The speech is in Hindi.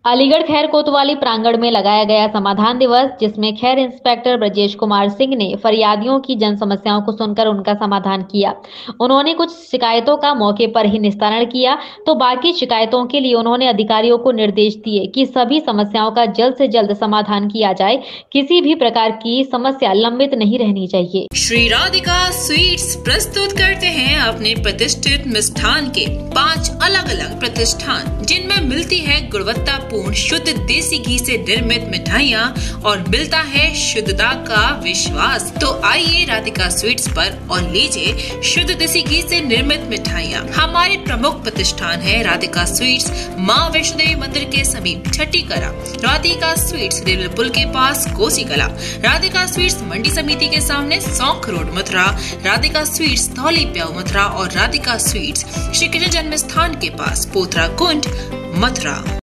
अलीगढ़ खैर कोतवाली प्रांगण में लगाया गया समाधान दिवस, जिसमें खैर इंस्पेक्टर ब्रजेश कुमार सिंह ने फरियादियों की जन समस्याओं को सुनकर उनका समाधान किया। उन्होंने कुछ शिकायतों का मौके पर ही निस्तारण किया, तो बाकी शिकायतों के लिए उन्होंने अधिकारियों को निर्देश दिए कि सभी समस्याओं का जल्द से जल्द समाधान किया जाए। किसी भी प्रकार की समस्या लंबित नहीं रहनी चाहिए। श्री राधिका स्वीट्स प्रस्तुत करते हैं अपने प्रतिष्ठित मिष्ठान के 5 अलग अलग प्रतिष्ठान, जिनमें मिलती है गुणवत्तापूर्ण शुद्ध देसी घी से निर्मित मिठाइयाँ और मिलता है शुद्धता का विश्वास। तो आइए राधिका स्वीट्स पर और लीजिए शुद्ध देसी घी से निर्मित मिठाइयाँ। हमारे प्रमुख प्रतिष्ठान है राधिका स्वीट्स, माँ वैष्णो देवी मंदिर के समीप छठी कला, राधिका स्वीट्स रेलवे पुल के पास कोसी कला, राधिका स्वीट्स मंडी समिति के सामने सौंख रोड मथुरा, राधिका स्वीट्स धौली प्याऊ मथुरा और राधिका स्वीट्स श्री कृष्ण जन्म स्थान के पास पोथरा कुंड मथुरा।